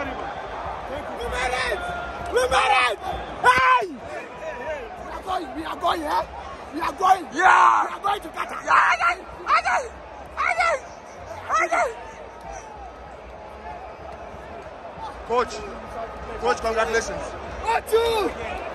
Hey! We are going, eh? We are going. Yeah! We are going to Qatar. Yeah! Coach, congratulations. 1, 2.